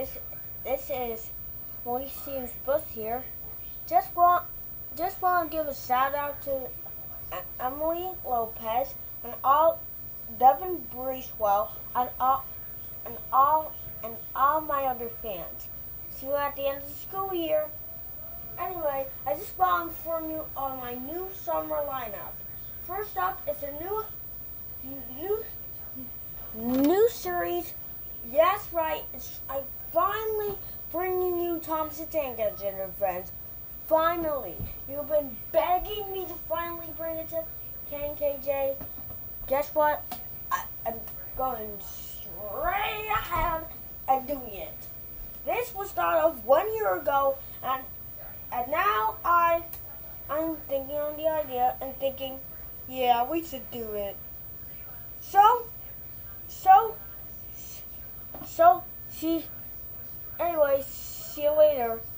this is Maurician's Bus here. Just want to give a shout out to Emily Lopez and all Devin Breeswell and all my other fans. See you at the end of the school year. Anyway, I just want to inform you on my new summer lineup. First up, it's a new series. Yes, right. I'm finally bringing you Thomas the Tank Engine and Friends. Finally, you've been begging me to finally bring it to KJ. Guess what? I'm going straight ahead and doing it. This was thought of 1 year ago, and now I'm thinking on the idea and thinking, yeah, we should do it. So, anyway, see you later.